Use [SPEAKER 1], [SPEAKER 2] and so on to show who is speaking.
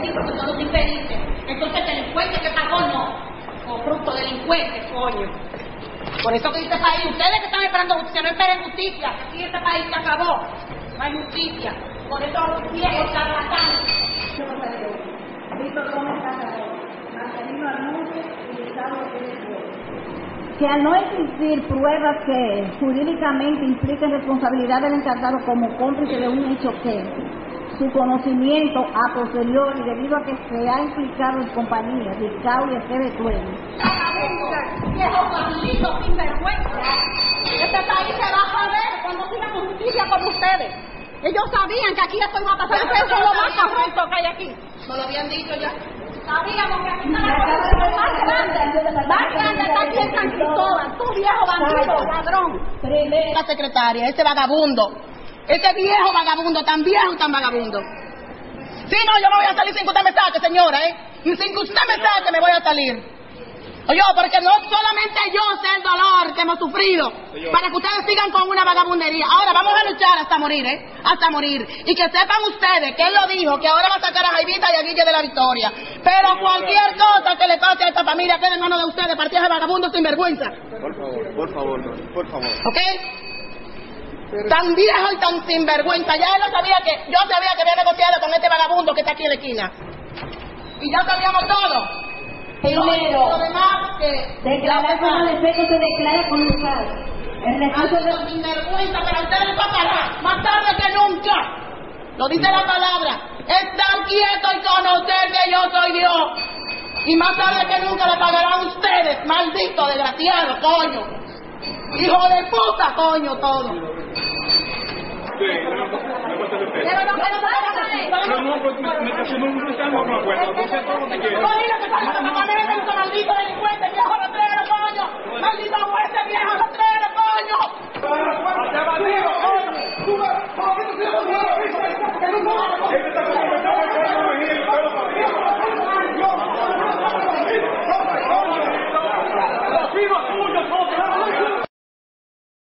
[SPEAKER 1] dijo que todos infelices. Entonces delincuente que pagó no. O fruto delincuente, coño. Por eso que este país, ustedes que están esperando justicia, no esperen justicia. Aquí este país se acabó. No hay justicia. Por eso los viejos charlatanes.
[SPEAKER 2] Víctor Gómez Cazador, Marcelino Arnúñez y Gustavo Pérez. Que al no existir pruebas que jurídicamente impliquen responsabilidad del encargado como cómplice de un hecho que su conocimiento a posteriori, debido a que se ha implicado en compañías de Cao y Esteves Tuenes.
[SPEAKER 1] Viejo maldito sinvergüenza. Este país se va a joder cuando siga justicia como ustedes. Ellos sabían que aquí esto iba a pasar. Ustedes son los más corruptos que hay aquí. ¿No lo habían dicho ya? Sabíamos que aquí está la corrupción más grande está aquí en San Cristóbal. Tú viejo bandido, ladrón. La secretaria, ese vagabundo. Ese viejo vagabundo, tan viejo y tan vagabundo. Sí, no, yo me voy a salir sin que usted me saque, señora, Y sin que usted me saque, me voy a salir. Oye, porque no solamente yo sé el dolor que hemos sufrido para que ustedes sigan con una vagabundería. Ahora vamos a luchar hasta morir, hasta morir. Y que sepan ustedes que él lo dijo, que ahora va a sacar a Jaivita y a Guille de la Victoria. Pero cualquier cosa que le pase a esta familia quede en manos de ustedes, partidas de vagabundos sin vergüenza.
[SPEAKER 3] Por favor.
[SPEAKER 1] ¿Ok? Tan viejo y tan sinvergüenza. Ya él no sabía yo sabía que había negociado con este vagabundo que está aquí en la esquina. Y ya sabíamos todo.
[SPEAKER 2] Primero,
[SPEAKER 1] lo demás que
[SPEAKER 2] declarar como defecto se declara con lugar. El recurso de
[SPEAKER 1] sinvergüenza, pero ustedes les va a parar más tarde que nunca. Lo dice la palabra. Estar quieto y conocer que yo soy Dios. Y más tarde que nunca le pagarán a ustedes, maldito desgraciado, coño. Hijo de puta, coño, todo.
[SPEAKER 3] Sí,
[SPEAKER 1] Pero no, maldito delincuente, viejo rastrero, coño. Maldito juez, viejo rastrero, coño.